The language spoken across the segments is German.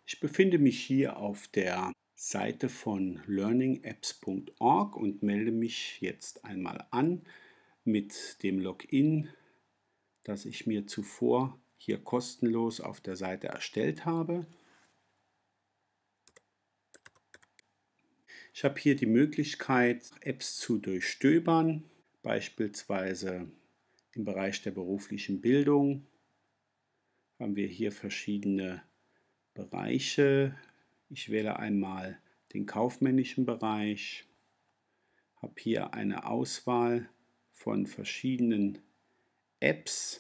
Ich befinde mich hier auf der Seite von learningapps.org und melde mich jetzt einmal an mit dem Login, das ich mir zuvor hier kostenlos auf der Seite erstellt habe. Ich habe hier die Möglichkeit, Apps zu durchstöbern, beispielsweise im Bereich der beruflichen Bildung haben wir hier verschiedene Bereiche. Ich wähle einmal den kaufmännischen Bereich, habe hier eine Auswahl von verschiedenen Apps.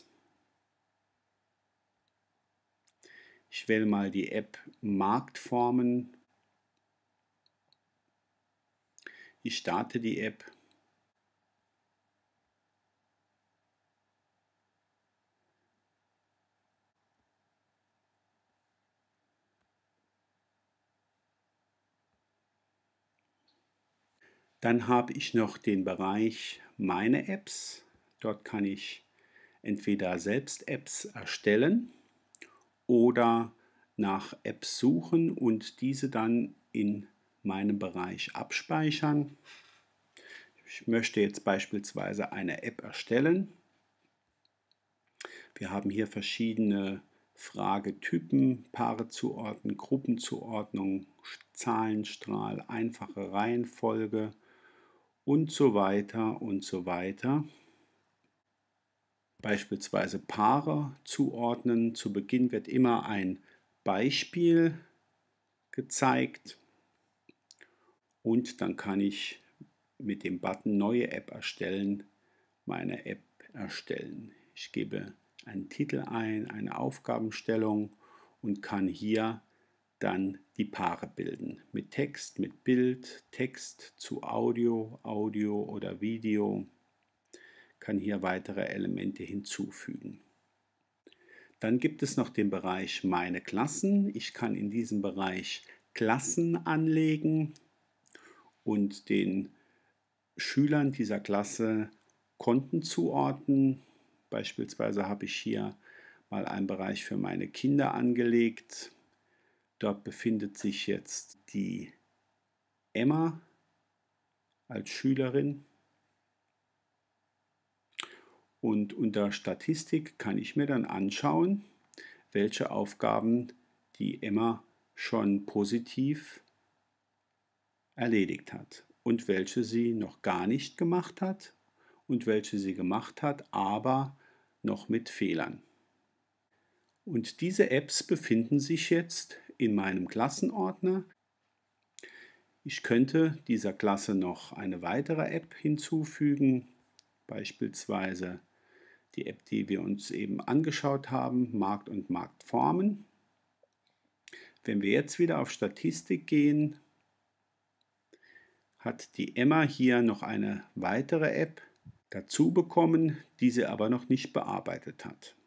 Ich wähle mal die App Marktformen. Ich starte die App. Dann habe ich noch den Bereich Meine Apps. Dort kann ich entweder selbst Apps erstellen oder nach Apps suchen und diese dann in meinem Bereich abspeichern. Ich möchte jetzt beispielsweise eine App erstellen. Wir haben hier verschiedene Fragetypen, Paarezuordnung, Gruppenzuordnung, Zahlenstrahl, einfache Reihenfolge und so weiter und so weiter. Beispielsweise Paare zuordnen. Zu Beginn wird immer ein Beispiel gezeigt und dann kann ich mit dem Button Neue App erstellen meine App erstellen. Ich gebe einen Titel ein, eine Aufgabenstellung und kann hier dann die Paare bilden. Mit Text, mit Bild, Text zu Audio, Audio oder Video. Kann hier weitere Elemente hinzufügen. Dann gibt es noch den Bereich Meine Klassen. Ich kann in diesem Bereich Klassen anlegen und den Schülern dieser Klasse Konten zuordnen. Beispielsweise habe ich hier mal einen Bereich für meine Kinder angelegt. Dort befindet sich jetzt die Emma als Schülerin. Und unter Statistik kann ich mir dann anschauen, welche Aufgaben die Emma schon positiv erledigt hat und welche sie noch gar nicht gemacht hat und welche sie gemacht hat, aber noch mit Fehlern. Und diese Apps befinden sich jetzt in meinem Klassenordner. Ich könnte dieser Klasse noch eine weitere App hinzufügen, beispielsweise die App, die wir uns eben angeschaut haben, Markt und Marktformen. Wenn wir jetzt wieder auf Statistik gehen, hat die Emma hier noch eine weitere App dazu bekommen, die sie aber noch nicht bearbeitet hat.